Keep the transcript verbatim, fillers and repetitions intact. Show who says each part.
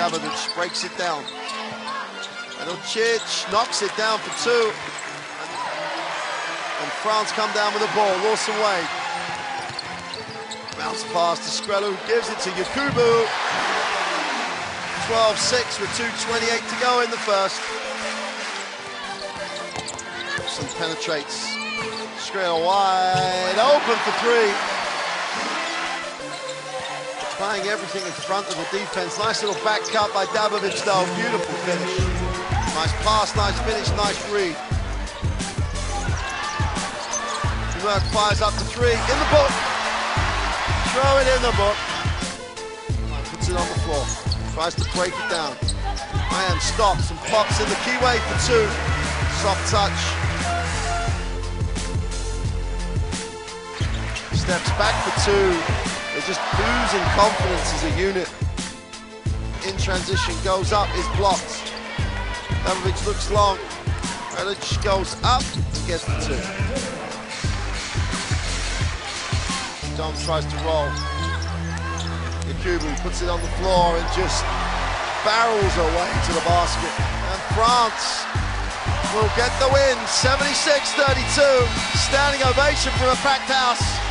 Speaker 1: Dabovic breaks it down. Radocic knocks it down for two. And France come down with the ball. Lawson Wade. Bounce pass to Skrilla, who gives it to Yakubu. twelve six with two twenty-eight to go in the first. Wilson penetrates. Skrilla wide open for three. Trying everything in front of the defense. Nice little back cut by Dabovic though. Beautiful finish. Nice pass, nice finish, nice read. Dumerc fires up to three. In the book. Throw it in the book. Puts it on the floor. Tries to break it down. Ian stops and pops in the keyway for two. Soft touch. Steps back for two. They're just oozing confidence as a unit. In transition, goes up, is blocked. Dabovic looks long. Radocic goes up to get the two. Dom tries to roll. Yakubu puts it on the floor and just barrels away to the basket. And France will get the win, seventy-six thirty-two. Standing ovation from a packed house.